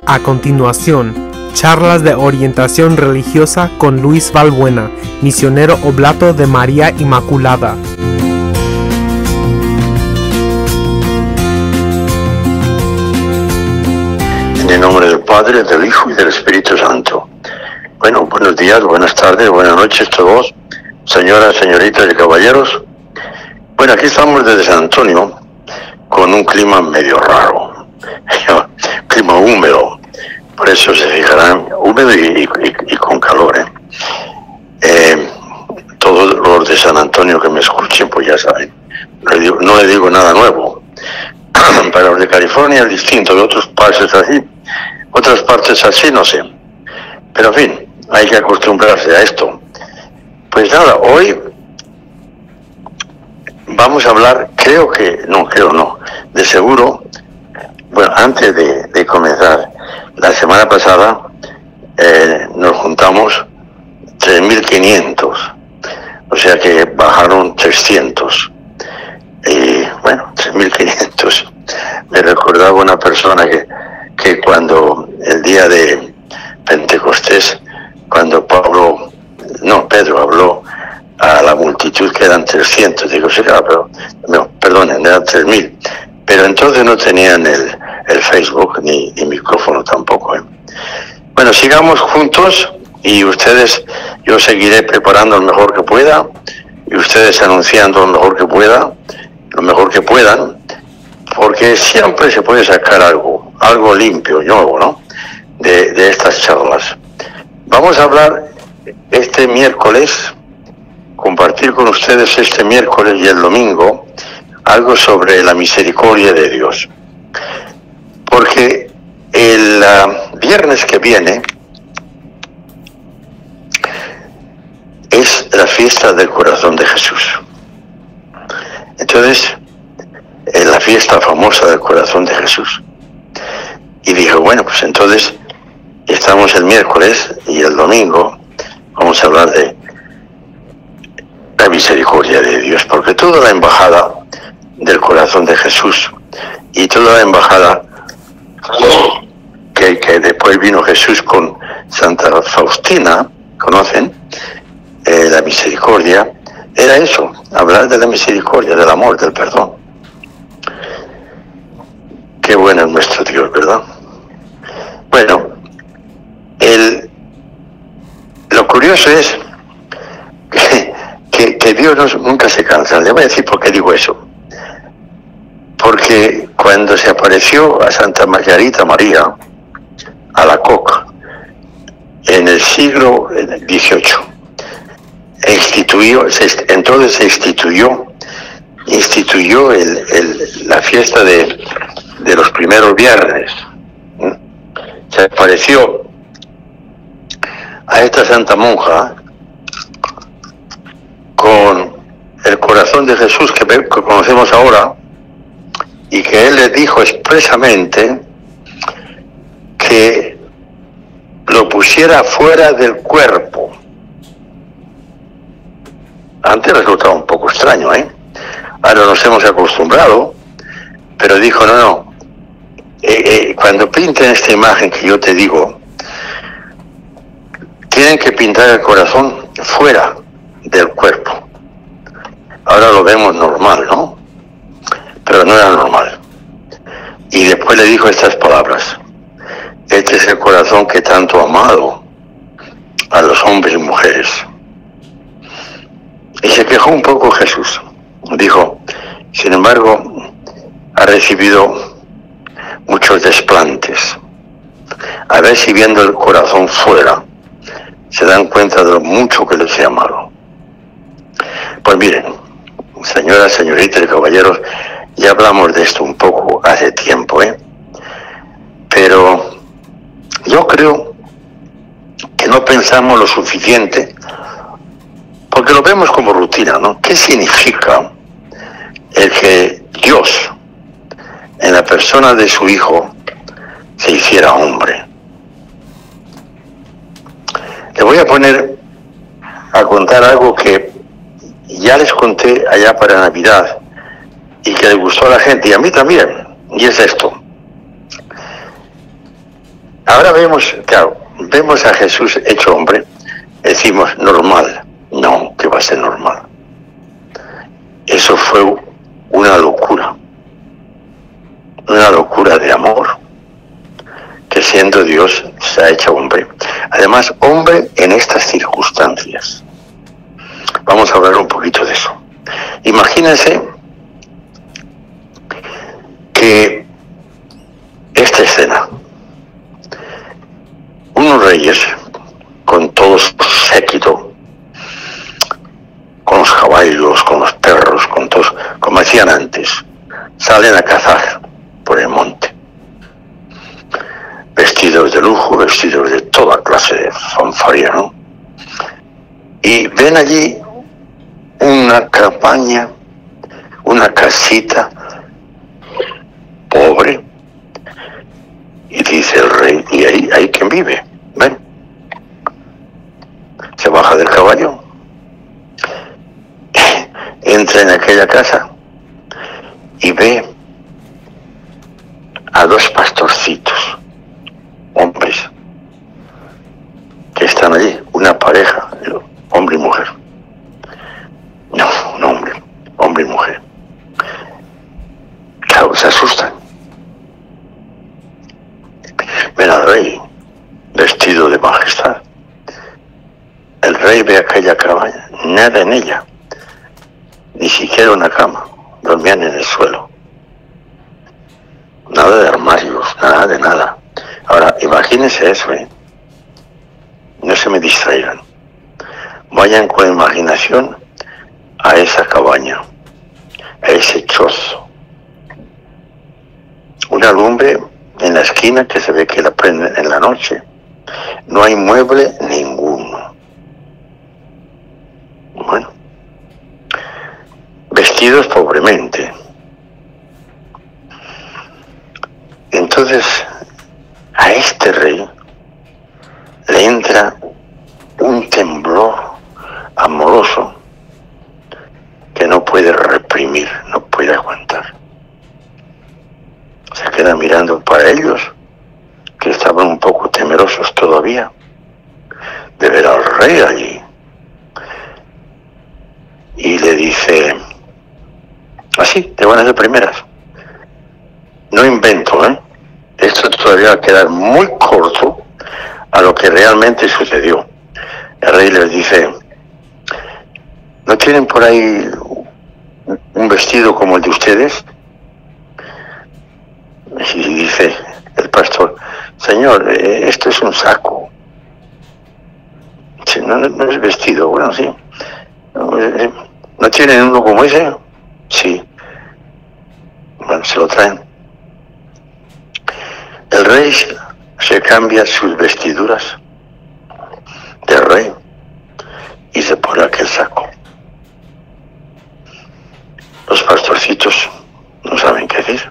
A continuación, charlas de orientación religiosa con Luis Valbuena, misionero oblato de María Inmaculada. En el nombre del Padre, del Hijo y del Espíritu Santo. Bueno, buenos días, buenas tardes, buenas noches a todos, señoras, señoritas y caballeros. Bueno, aquí estamos desde San Antonio, con un clima medio raro, clima húmedo, por eso se fijarán, húmedo y con calor. Todos los de San Antonio que me escuchen, pues ya saben, no le digo nada nuevo. Para los de California es distinto, de otras partes así, no sé. Pero en fin, hay que acostumbrarse a esto. Pues nada, hoy vamos a hablar, creo no, de seguro, bueno, antes de comenzar, la semana pasada nos juntamos 3.500, o sea que bajaron 300. Y bueno, 3.500. Me recordaba una persona que cuando el día de Pentecostés, cuando Pedro habló a la multitud que eran 300, digo, sí, claro, pero no, perdonen, eran 3.000, pero entonces no tenían el Facebook ni micrófono tampoco. Bueno, sigamos juntos y yo seguiré preparando lo mejor que pueda y ustedes anunciando lo mejor que puedan, porque siempre se puede sacar algo limpio, nuevo, ¿no? De estas charlas. Vamos a hablar este miércoles, compartir con ustedes este miércoles y el domingo algo sobre la misericordia de Dios. Porque el viernes que viene es la fiesta del corazón de Jesús. Entonces, es la fiesta famosa del corazón de Jesús. Y dijo, bueno, pues entonces estamos el miércoles y el domingo vamos a hablar de la misericordia de Dios, porque toda la embajada del corazón de Jesús y toda la embajada que después vino Jesús con Santa Faustina, ¿conocen? La misericordia, era eso, hablar de la misericordia, del amor, del perdón. Qué bueno es nuestro Dios, ¿verdad? Bueno, lo curioso es que Dios nunca se cansa. Le voy a decir por qué digo eso. Porque cuando se apareció a Santa Margarita María, a la coca, en el siglo XVIII, entonces se instituyó la fiesta de los primeros viernes. Se apareció a esta santa monja con el corazón de Jesús que conocemos ahora, y que él le dijo expresamente que lo pusiera fuera del cuerpo. Antes resultaba un poco extraño, ahora nos hemos acostumbrado, pero dijo, no, cuando pinten esta imagen que yo te digo, tienen que pintar el corazón fuera del cuerpo. Ahora lo vemos normal, ¿no? Pero no era normal. Y después le dijo estas palabras: este es el corazón que tanto ha amado a los hombres y mujeres. Y se quejó un poco Jesús. Dijo, sin embargo, ha recibido muchos desplantes. A ver si viendo el corazón fuera se dan cuenta de lo mucho que les he amado. Pues miren, señoras, señoritas y caballeros, ya hablamos de esto un poco hace tiempo, pero yo creo que no pensamos lo suficiente, porque lo vemos como rutina, ¿no? ¿Qué significa el que Dios, en la persona de su Hijo, se hiciera hombre? Le voy a poner a contar algo que ya les conté allá para Navidad y que le gustó a la gente y a mí también, y es esto. Ahora vemos, claro, vemos a Jesús hecho hombre, decimos normal. No, que va a ser normal. Eso fue una locura de amor, que siendo Dios se ha hecho hombre. Además, hombre en estas circunstancias. Vamos a hablar un poquito de eso. Imagínense que esta escena, unos reyes con todo su séquito, con los caballos, con los perros, con todos, como hacían antes, salen a cazar por el monte, vestidos de lujo, vestidos de toda clase de fanfarria, ¿no? Y ven allí una cabaña, una casita pobre, y dice el rey, y ahí hay quien vive. Ven, se baja del caballo, entra en aquella casa y ve a dos pastorcitos, hombres, que están allí, una pareja, hombre y mujer. No, un hombre y mujer. Claro, se asustan. Ven al rey, vestido de majestad. El rey ve aquella cabaña, nada en ella, ni siquiera una cama, dormían en el suelo. Nada de armarios, nada de nada. Ahora, imagínense eso, ¿eh? No se me distraigan. Vayan con imaginación a esa cabaña, a ese chozo. Una lumbre en la esquina que se ve que la prenden en la noche. No hay mueble ninguno. Bueno, vestidos pobremente. Entonces, a este rey le entra un temblor amoroso que no puede reprimir, no puede aguantar. Se queda mirando para ellos, que estaban un poco temerosos todavía de ver al rey allí. Y le dice, así, de buenas de primeras, no invento, ¿eh? Esto todavía va a quedar muy corto a lo que realmente sucedió. El rey les dice, ¿no tienen por ahí un vestido como el de ustedes? Y dice el pastor, señor, esto es un saco. Dice, no es vestido. Bueno, sí. ¿No tienen uno como ese? Sí. Bueno, se lo traen. El rey se cambia sus vestiduras de rey y se pone aquel saco. Los pastorcitos no saben qué decir.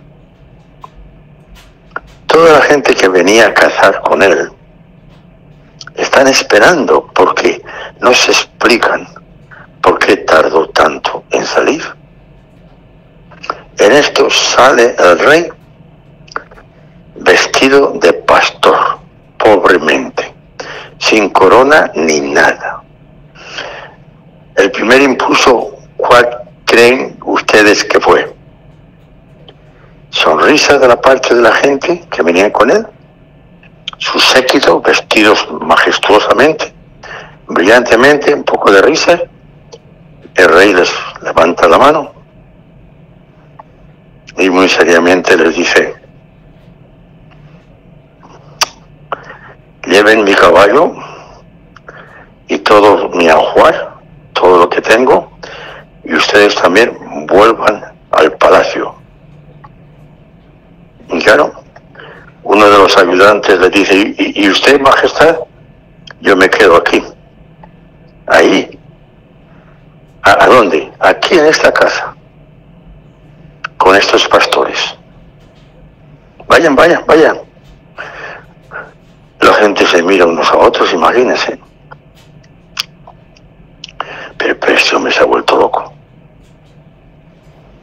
Toda la gente que venía a cazar con él están esperando porque no se explican por qué tardó tanto en salir. En esto sale el rey vestido de pastor, pobremente, sin corona ni nada. El primer impulso, ¿cuál creen ustedes que fue? Sonrisa de la parte de la gente que venían con él, su séquito, vestidos majestuosamente, brillantemente, un poco de risa. El rey les levanta la mano y muy seriamente les dice, lleven mi caballo y todo mi ajuar, todo lo que tengo, y ustedes también vuelvan al palacio. Y claro, uno de los ayudantes le dice, ¿y usted, majestad? Yo me quedo aquí. Ahí. ¿A dónde? Aquí en esta casa, con estos pastores. Vayan. La gente se mira unos a otros, imagínense. Pero este hombre se ha vuelto loco.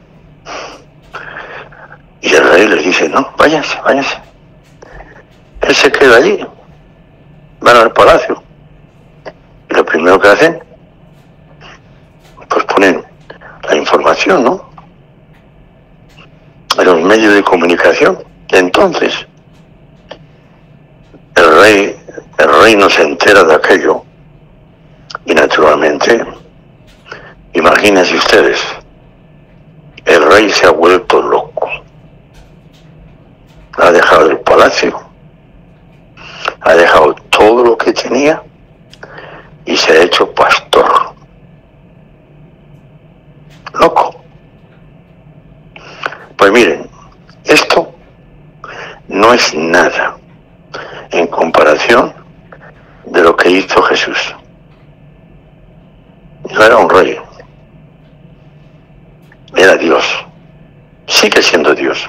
Y el rey les dice, no, váyanse. El Él se queda allí, van al palacio. Y lo primero que hacen, pues ponen la información, ¿no? En los medios de comunicación. Entonces, el rey no se entera de aquello. Y naturalmente, imagínense ustedes, el rey se ha vuelto loco. Ha dejado el palacio, ha dejado todo lo que tenía y se ha hecho pastor. Loco. Pues miren, esto no es nada en comparación de lo que hizo Jesús. No era un rey, era Dios, sigue siendo Dios.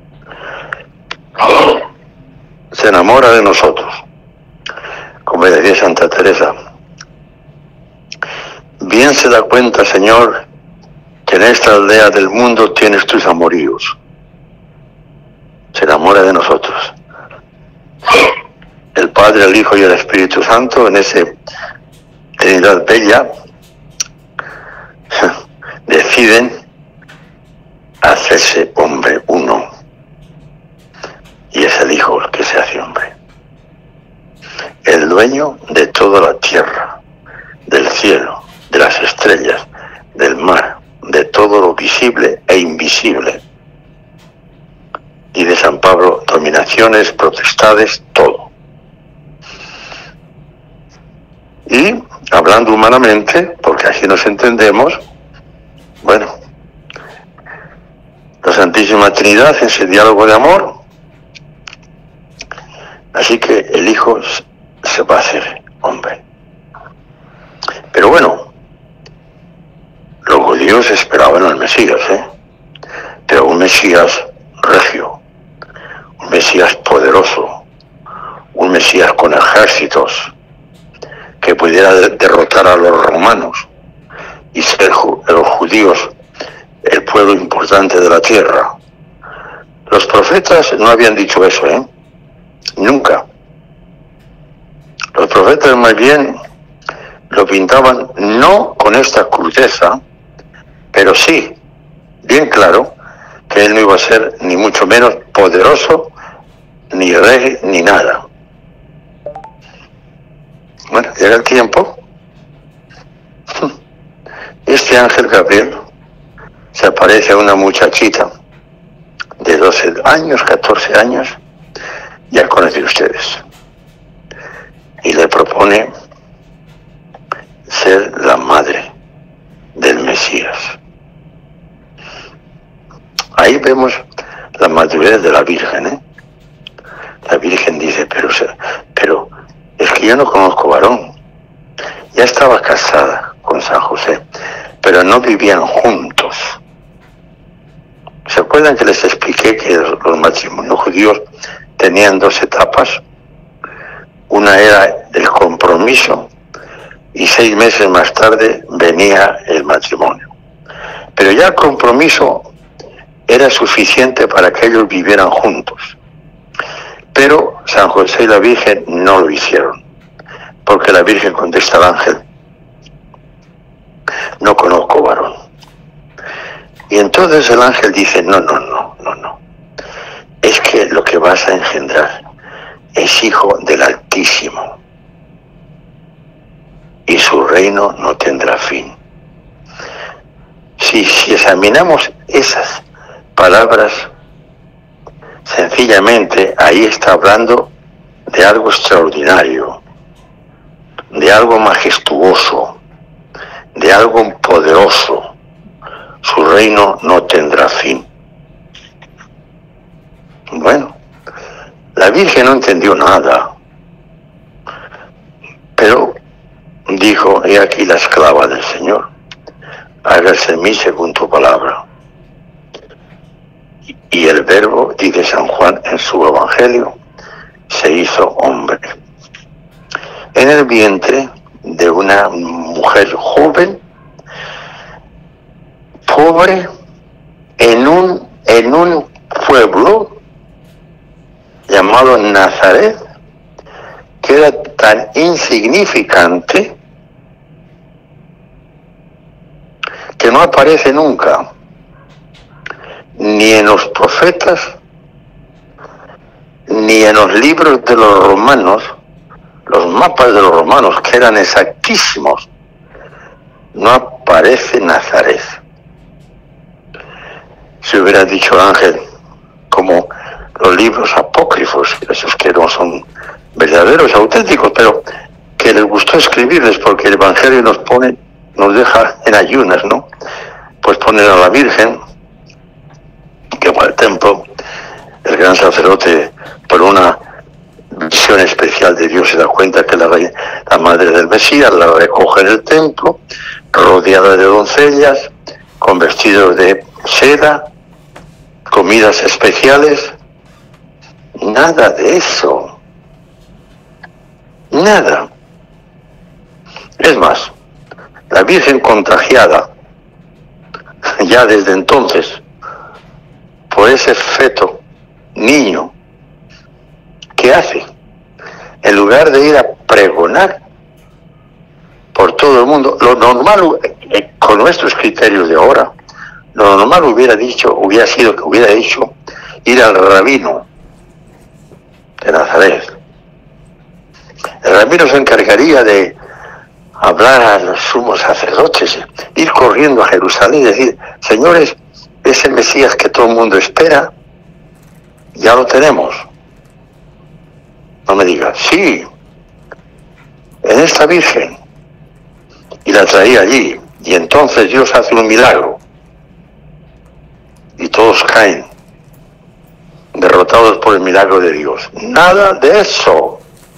Se enamora de nosotros, como decía Santa Teresa. Bien se da cuenta, Señor, que en esta aldea del mundo tienes tus amoríos. Se enamora de nosotros. El Padre, el Hijo y el Espíritu Santo, en esa Trinidad bella, deciden hacerse hombre uno. Y es el Hijo el que se hace hombre. El dueño de toda la tierra, del cielo, de las estrellas, del mar, de todo lo visible e invisible. Y de San Pablo, dominaciones, potestades, todo. Y hablando humanamente, porque así nos entendemos, bueno, la Santísima Trinidad en ese diálogo de amor. Así que el Hijo se va a hacer hombre. Pero bueno, los judíos esperaban al Mesías, pero un Mesías regio, un Mesías poderoso, un Mesías con ejércitos, que pudiera derrotar a los romanos y ser los judíos el pueblo importante de la tierra. Los profetas no habían dicho eso, nunca. Los profetas más bien lo pintaban no con esta crudeza, pero sí, bien claro, que él no iba a ser ni mucho menos poderoso, ni rey, ni nada. Bueno, llega el tiempo. Este ángel Gabriel se aparece a una muchachita de 12 años, 14 años, ya conocen ustedes, y le propone ser la madre del Mesías. Ahí vemos la madurez de la Virgen, La Virgen dice, pero es que yo no conozco varón. Ya estaba casada con San José, pero no vivían juntos. ¿Se acuerdan que les expliqué que los matrimonios judíos tenían dos etapas? Una era el compromiso y 6 meses más tarde venía el matrimonio. Pero ya el compromiso era suficiente para que ellos vivieran juntos. Pero San José y la Virgen no lo hicieron, porque la Virgen contesta al ángel, no conozco varón. Y entonces el ángel dice, no, es que lo que vas a engendrar es hijo del Altísimo, y su reino no tendrá fin. Si examinamos esas palabras, sencillamente ahí está hablando de algo extraordinario, de algo majestuoso, de algo poderoso. Su reino no tendrá fin. Bueno, la Virgen no entendió nada, pero dijo, he aquí la esclava del Señor, hágase en mí según tu palabra. Y el Verbo, dice San Juan en su Evangelio, se hizo hombre. En el vientre de una mujer joven, pobre, en un pueblo llamado Nazaret, tan insignificante que no aparece nunca, ni en los profetas, ni en los libros de los romanos, los mapas de los romanos, que eran exactísimos. No aparece Nazaret. Si hubiera dicho Ángel, como los libros apócrifos, esos que no son verdaderos, auténticos, pero que les gustó escribirles porque el Evangelio nos deja en ayunas, ¿no? Pues poner a la Virgen, que va al templo, el gran sacerdote, por una visión especial de Dios, se da cuenta que la madre del Mesías la recoge en el templo, rodeada de doncellas, con vestidos de seda, comidas especiales. Nada de eso. Nada. Es más, la Virgen contagiada, ya desde entonces, por ese feto, niño, ¿qué hace? En lugar de ir a pregonar por todo el mundo, lo normal, con nuestros criterios de ahora, lo normal hubiera sido que hubiera dicho ir al rabino de Nazaret. El rabino se encargaría de hablar a los sumos sacerdotes, ir corriendo a Jerusalén y decir: señores, ese Mesías que todo el mundo espera, ya lo tenemos. No me digas, sí, en esta Virgen. Y la traía allí, y entonces Dios hace un milagro, y todos caen, derrotados por el milagro de Dios. Nada de eso.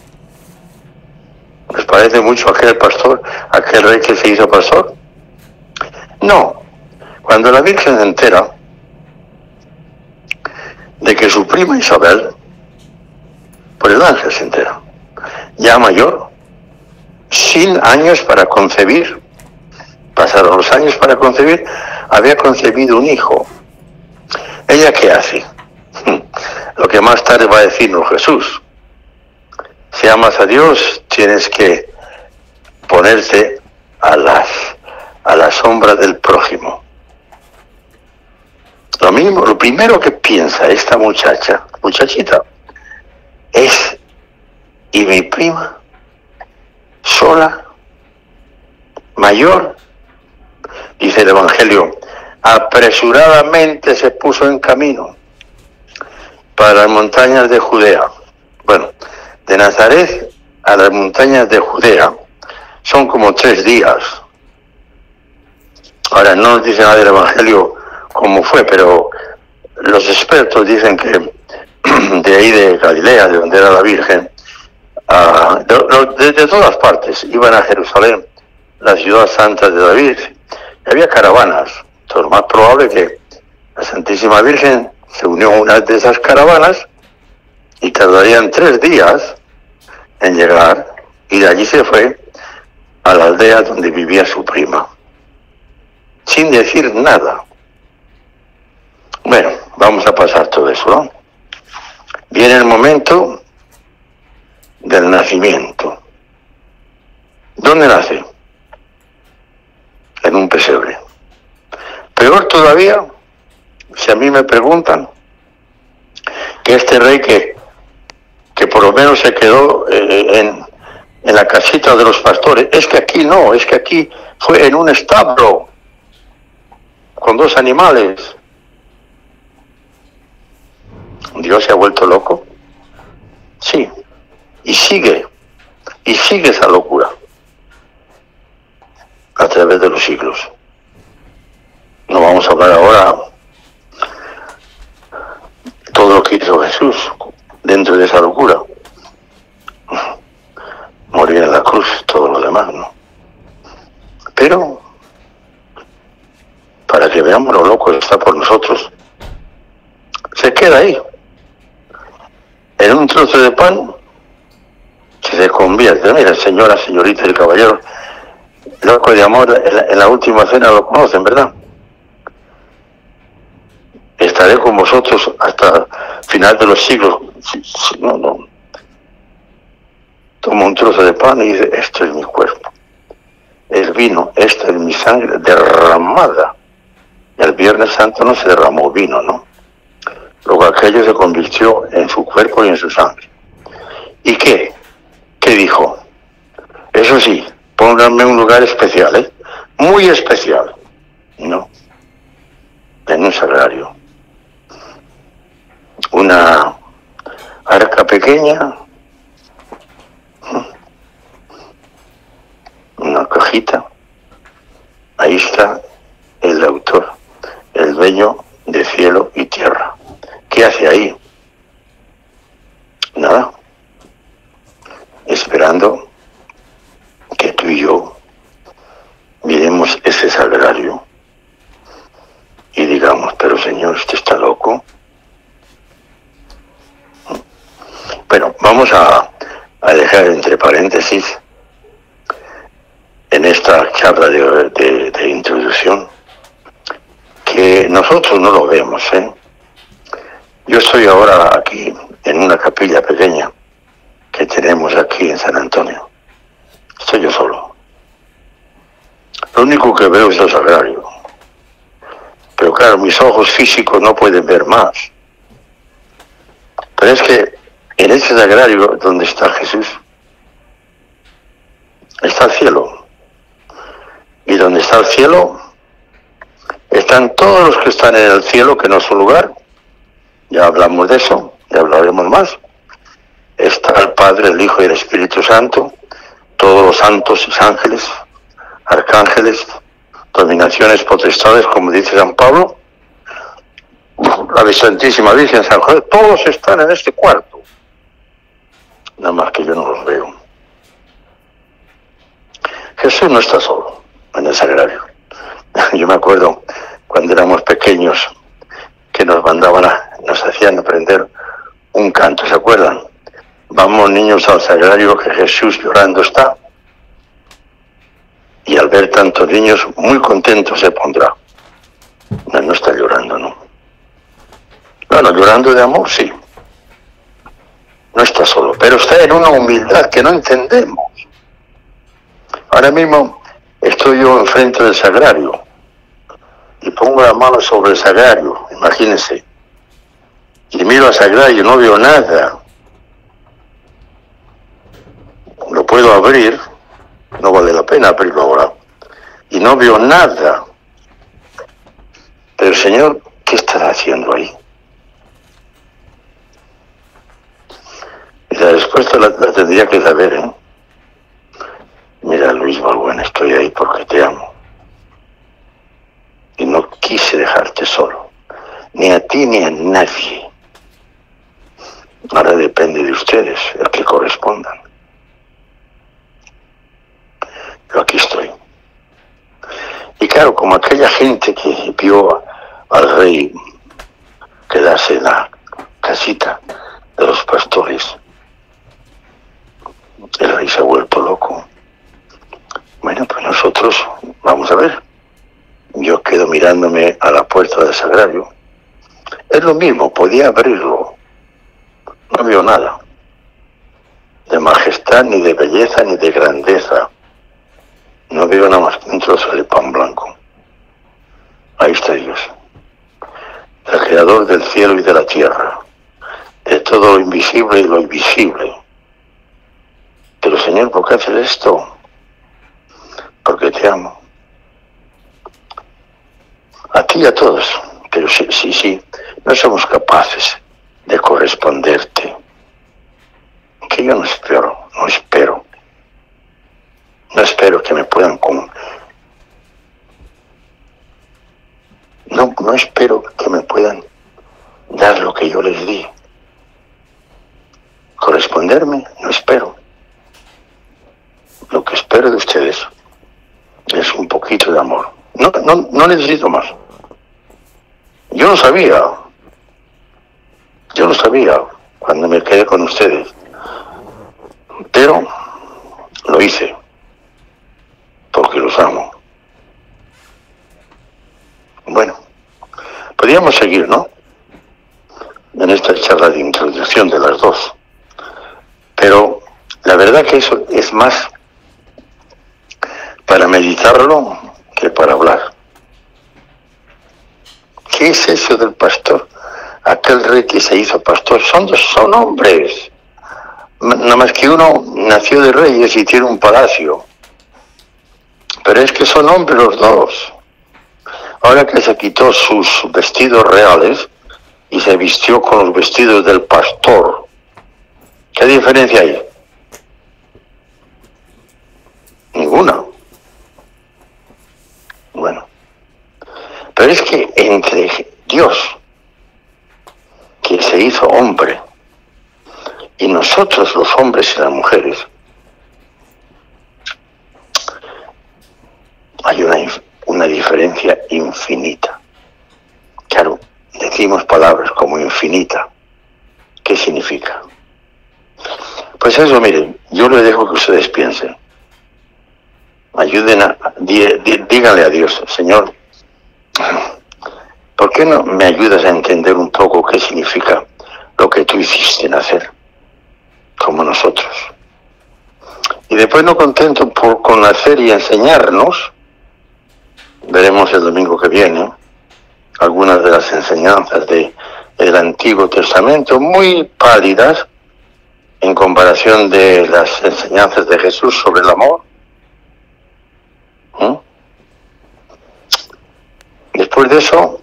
¿Les parece mucho aquel pastor, aquel rey que se hizo pastor? No. Cuando la Virgen se entera de que su prima Isabel, por el ángel se entera, ya mayor, sin años para concebir, pasaron los años para concebir, había concebido un hijo. ¿Ella qué hace? Lo que más tarde va a decirnos Jesús: si amas a Dios, tienes que ponerte a la sombra del prójimo. Lo primero que piensa esta muchachita, es: ¿y mi prima? Sola, mayor. Dice el Evangelio: apresuradamente se puso en camino para las montañas de Judea. Bueno, de Nazaret a las montañas de Judea son como 3 días. Ahora, no nos dice nada del Evangelio cómo fue, pero los expertos dicen que de ahí de Galilea, de donde era la Virgen, de todas partes iban a Jerusalén, la ciudad santa de David. Y había caravanas. Entonces, lo más probable que la Santísima Virgen se unió a una de esas caravanas y tardarían 3 días en llegar, y de allí se fue a la aldea donde vivía su prima, sin decir nada. Bueno, vamos a pasar todo eso, ¿no? Viene el momento del nacimiento. ¿Dónde nace? En un pesebre. Peor todavía, si a mí me preguntan, que este rey que por lo menos se quedó en la casita de los pastores, es que aquí no, es que aquí fue en un establo con 2 animales. ¿Dios se ha vuelto loco? Sí, y sigue esa locura a través de los siglos. No vamos a hablar ahora todo lo que hizo Jesús dentro de esa locura. Morir en la cruz, todo lo demás, ¿no? Pero, para que veamos lo loco que está por nosotros, se queda ahí. En un trozo de pan se convierte. Mira, señora, señorita y el caballero, loco de amor, en la última cena lo conocen, ¿verdad? Estaré con vosotros hasta final de los siglos. No. toma un trozo de pan y dice, esto es mi cuerpo. El vino, esta es mi sangre derramada. El Viernes Santo no se derramó vino, ¿no? Luego aquello se convirtió en su cuerpo y en su sangre. ¿Y qué? ¿Qué dijo? Eso sí, pónganme un lugar especial, ¿eh? Muy especial. No. En un sagrario. Una arca pequeña, una cajita. Ahí está el autor, el dueño de cielo y tierra. ¿Qué hace ahí? Nada. Esperando que tú y yo miremos ese sagrario y digamos, pero Señor, ¿usted está loco? Bueno, vamos a dejar entre paréntesis en esta charla de introducción que nosotros no lo vemos, ¿eh? Yo estoy ahora aquí en una capilla pequeña que tenemos aquí en San Antonio. Estoy yo solo. Lo único que veo es el sagrario. Pero claro, mis ojos físicos no pueden ver más. Pero es que en ese sagrario donde está Jesús, está el cielo. Y donde está el cielo, están todos los que están en el cielo, que no es su lugar. Ya hablamos de eso, ya hablaremos más. Está el Padre, el Hijo y el Espíritu Santo, todos los santos y ángeles, arcángeles, dominaciones, potestades, como dice San Pablo, la Santísima Virgen, San José, todos están en este cuarto. Nada más que yo no los veo. Jesús no está solo en el sagrario. Yo me acuerdo cuando éramos pequeños que nos hacían aprender un canto, ¿se acuerdan? Vamos niños al sagrario que Jesús llorando está. Y al ver tantos niños, muy contento se pondrá. No está llorando, ¿no? Bueno, llorando de amor, sí. No está solo, pero está en una humildad que no entendemos. Ahora mismo estoy yo enfrente del sagrario y pongo la mano sobre el sagrario, imagínense. Y miro al sagrario y no veo nada. Lo puedo abrir, no vale la pena abrirlo ahora. Y no veo nada. Pero Señor, ¿qué estará haciendo ahí? Y la respuesta la tendría que saber, ¿eh? Mira, Luis Balbuena, estoy ahí porque te amo. Y no quise dejarte solo. Ni a ti ni a nadie. Ahora depende de ustedes, el que correspondan. Yo aquí estoy. Y claro, como aquella gente que vio al rey quedarse en la casita de los pastores, el rey se ha vuelto loco. Bueno, pues nosotros, vamos a ver, yo quedo mirándome a la puerta del sagrario. Es lo mismo, podía abrirlo. No veo nada. De majestad, ni de belleza, ni de grandeza. No veo nada más que un trozo de pan blanco. Ahí está Dios. El creador del cielo y de la tierra. De todo lo invisible y lo invisible. Pero Señor, ¿por qué haces esto? Porque te amo. A ti y a todos. Pero sí, no somos capaces de corresponderte. Que yo no espero. No espero que me puedan no espero que me puedan dar lo que yo les di. Corresponderme, no espero. Lo que espero de ustedes es un poquito de amor. No necesito más. Yo no sabía cuando me quedé con ustedes. Pero lo hice. Porque los amo. Bueno, podríamos seguir, ¿no? En esta charla de introducción de las dos. Pero La verdad que eso es más para meditarlo que para hablar. ¿Qué es eso del pastor? Aquel rey que se hizo pastor, son hombres. Nada más que uno nació de reyes y tiene un palacio. Pero es que son hombres los dos. Ahora que se quitó sus vestidos reales y se vistió con los vestidos del pastor, ¿qué diferencia hay? Ninguna. Bueno, pero es que entre Dios, que se hizo hombre, y nosotros los hombres y las mujeres, hay una diferencia infinita. Claro, decimos palabras como infinita. ¿Qué significa? Pues eso, miren, yo les dejo que ustedes piensen. Ayuden díganle a Dios, Señor, ¿por qué no me ayudas a entender un poco qué significa lo que tú hiciste nacer, como nosotros? Y después, no contento con nacer y enseñarnos, veremos el domingo que viene algunas de las enseñanzas del Antiguo Testamento, muy pálidas en comparación de las enseñanzas de Jesús sobre el amor. Después de eso,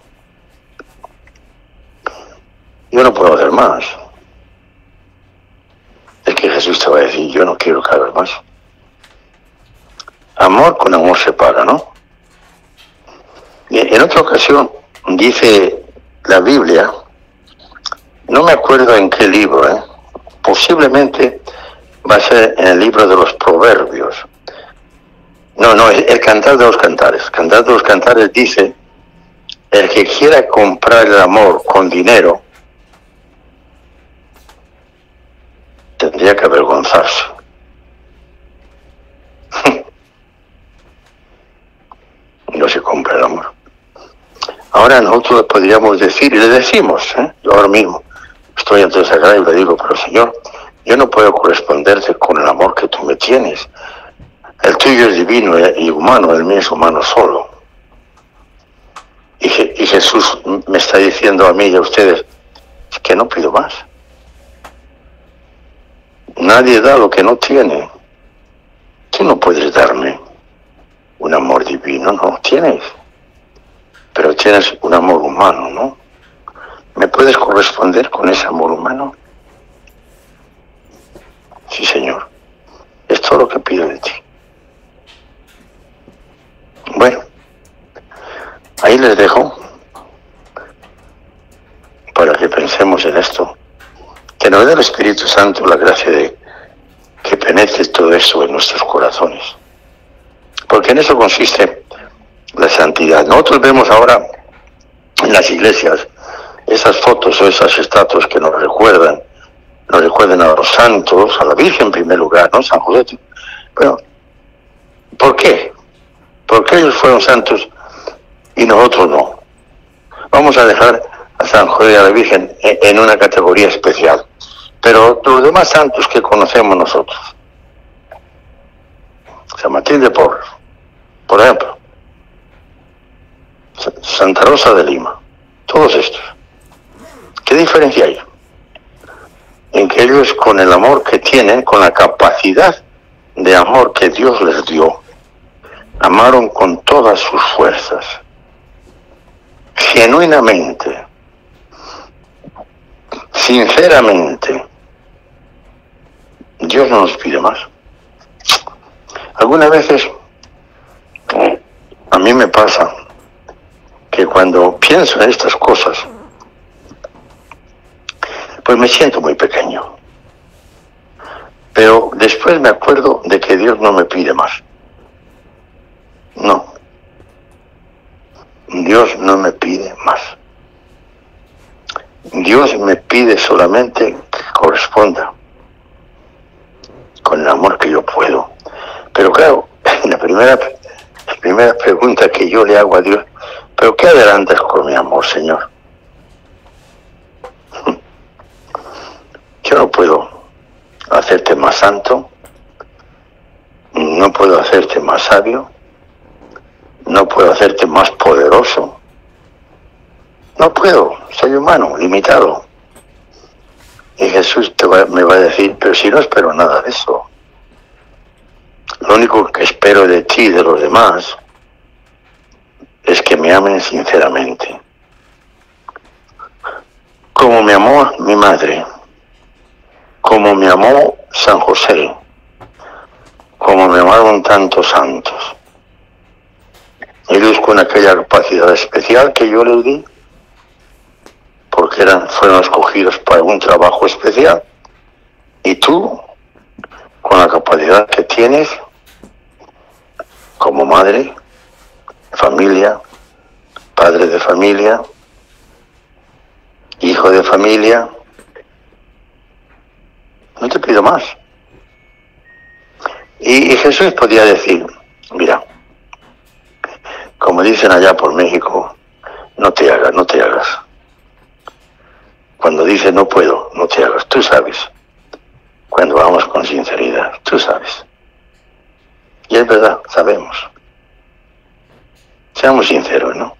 yo no puedo hacer más. Es que Jesús te va a decir, yo no quiero que hagas más. Amor con amor se paga, ¿no? Y en otra ocasión dice la Biblia, no me acuerdo en qué libro, posiblemente va a ser en el libro de los Proverbios. No, el Cantar de los Cantares. Cantar de los Cantares dice, el que quiera comprar el amor con dinero, tendría que avergonzarse. No se compra el amor. Ahora nosotros podríamos decir, y le decimos, yo ahora mismo estoy ante el sagrario y le digo, pero Señor, yo no puedo corresponderte con el amor que tú me tienes. El tuyo es divino y humano, el mío es humano solo. Y Jesús me está diciendo a mí y a ustedes, es que no pido más. Nadie da lo que no tiene. Tú no puedes darme un amor divino, no tienes. Pero tienes un amor humano, ¿no? ¿Me puedes corresponder con ese amor humano? Sí, Señor. Es todo lo que pido de ti. Bueno, ahí les dejo para que pensemos en esto. Que nos dé el Espíritu Santo la gracia de que penetre todo eso en nuestros corazones. Porque en eso consiste la santidad. Nosotros vemos ahora en las iglesias esas fotos o esas estatuas que nos recuerdan a los santos, a la Virgen en primer lugar, ¿no? San José. Pero, ¿por qué? ¿Por qué ellos fueron santos y nosotros no? Vamos a dejar a San José y a la Virgen en una categoría especial. Pero los demás santos que conocemos nosotros, San Martín de Porres, por ejemplo, Santa Rosa de Lima, todos estos, ¿qué diferencia hay? En que ellos, con el amor que tienen, con la capacidad de amor que Dios les dio, amaron con todas sus fuerzas, genuinamente, sinceramente. Dios no nos pide más. Algunas veces a mí me pasa que cuando pienso en estas cosas, pues me siento muy pequeño. Pero después me acuerdo de que Dios no me pide más. No. Dios no me pide más. Dios me pide solamente que corresponda con el amor que yo puedo. Pero claro, la primera pregunta que yo le hago a Dios, ¿pero qué adelantas con mi amor, Señor? Yo no puedo hacer hacerte más santo, no puedo hacerte más sabio, no puedo hacerte más poderoso. No puedo, soy humano, limitado. Y Jesús me va a decir, pero si no espero nada de eso. Lo único que espero de ti y de los demás es que me amen sinceramente. Como me amó mi madre, como me amó San José, como me amaron tantos santos. Ellos con aquella capacidad especial que yo les di, porque fueron escogidos para un trabajo especial, y tú, con la capacidad que tienes, como madre, familia, padre de familia, hijo de familia, no te pido más. Y Jesús podía decir, mira, como dicen allá por México, no te hagas, no te hagas. Cuando dice no puedo, no te hagas, tú sabes. Cuando vamos con sinceridad, tú sabes. Y es verdad, sabemos. Seamos sinceros, ¿no?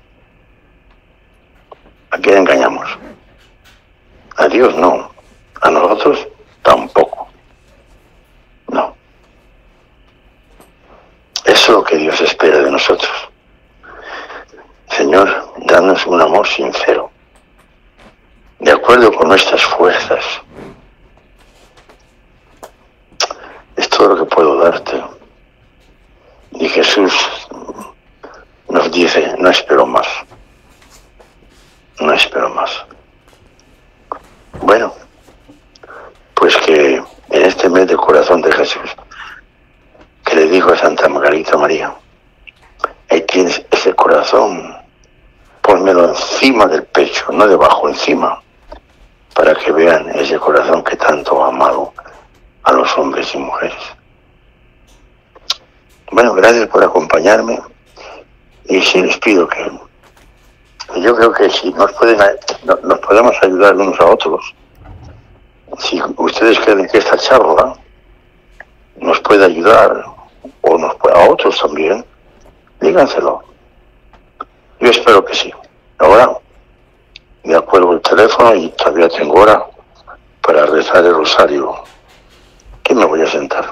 ¿A quién engañamos? A Dios no, a nosotros tampoco. No. Eso es lo que Dios espera de nosotros. Señor, danos un amor sincero, de acuerdo con nuestras fuerzas. Es todo lo que puedo darte. Y Jesús nos dice, no espero más. No espero más. Bueno, pues que en este mes del corazón de Jesús, que le dijo a Santa Margarita María, ahí tienes ese corazón, pónmelo encima del pecho, no debajo, encima, para que vean ese corazón que tanto ha amado a los hombres y mujeres. Bueno, gracias por acompañarme, y sí les pido que yo creo que si nos podemos ayudar unos a otros, si ustedes creen que esta charla nos puede ayudar, o a otros también, díganselo. Yo espero que sí. Ahora me acuerdo el teléfono y todavía tengo hora para rezar el rosario. ¿Qué me voy a sentar?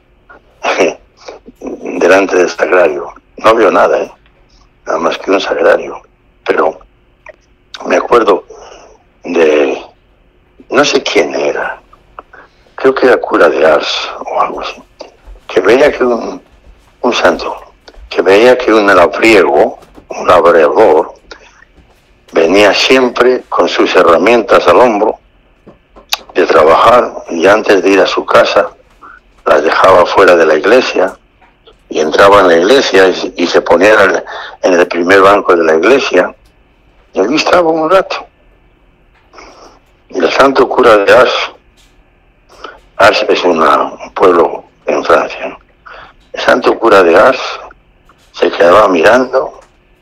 Delante del sagrario. No veo nada, nada más que un sagrario. Pero me acuerdo de, no sé quién era, creo que era cura de Ars o algo así, que veía que un santo, que veía que un labriego, un labrador, venía siempre con sus herramientas al hombro de trabajar, y antes de ir a su casa las dejaba fuera de la iglesia y entraba en la iglesia y se ponía en el primer banco de la iglesia, y allí estaba un rato. Y el santo cura de Ars es un pueblo en Francia, ¿no? El santo cura de Ars se quedaba mirando,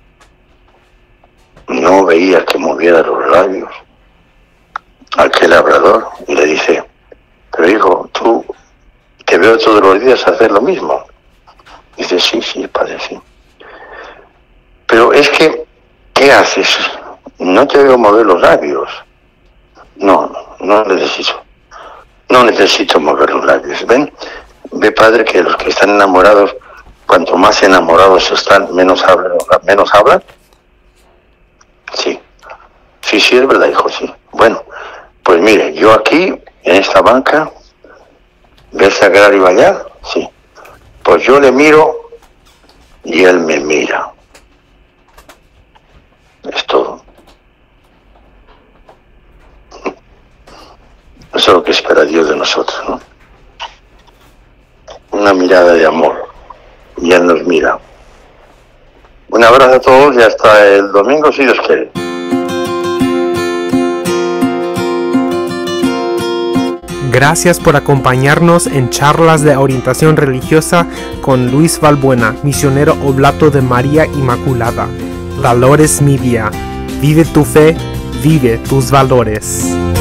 no veía que moviera los labios aquel labrador, y le dice, pero hijo, tú te veo todos los días hacer lo mismo. Dice, sí, padre, sí. Pero es que, ¿qué haces? No te veo mover los labios. No necesito mover los labios. Ve, padre, que los que están enamorados, cuanto más enamorados están, menos hablan. Sí, es verdad, hijo, sí. Bueno, pues mire, yo aquí, en esta banca, ¿ve el sagrario allá? Sí. Pues yo le miro y él me mira. Es todo. Eso es lo que espera Dios de nosotros, ¿no? Una mirada de amor. Y Él nos mira. Un abrazo a todos y hasta el domingo, si Dios quiere. Gracias por acompañarnos en Charlas de Orientación Religiosa con Luis Valbuena, misionero oblato de María Inmaculada. Valores Media. Vive tu fe, vive tus valores.